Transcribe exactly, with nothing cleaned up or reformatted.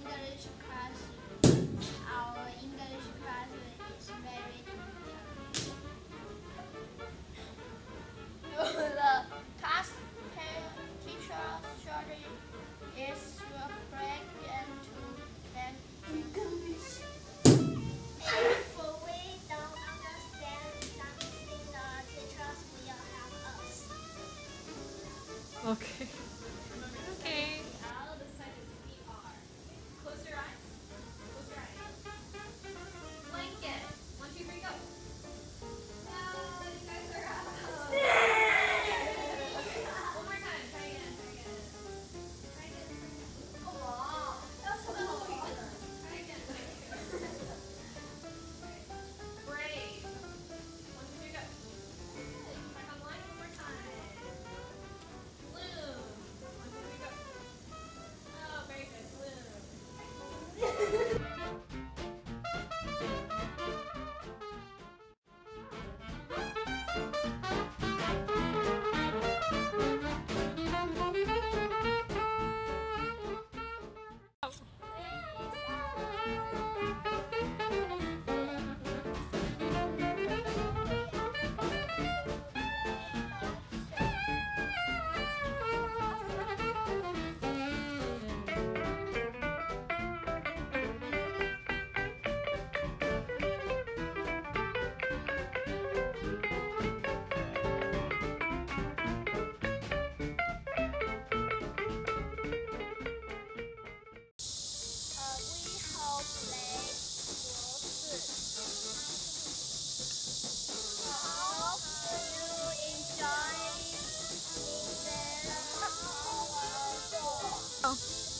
English class. Our English class is very interesting. The class teacher's study is appropriate to them English. If we don't understand something, the teachers will help us. Okay. Okay. L, this side is P R. Close your eyes. Close your eyes. Blanket. One, two, three, go. Oh, you guys are out. One more time. Try again. Try again. Try again. Oh, wow. That was so cool. Try again. Brave. One, two, three, go. Good. Back online. One more time. Bloom. One, two, three, go. Oh, very good. Bloom. Hope you enjoy this. Oh.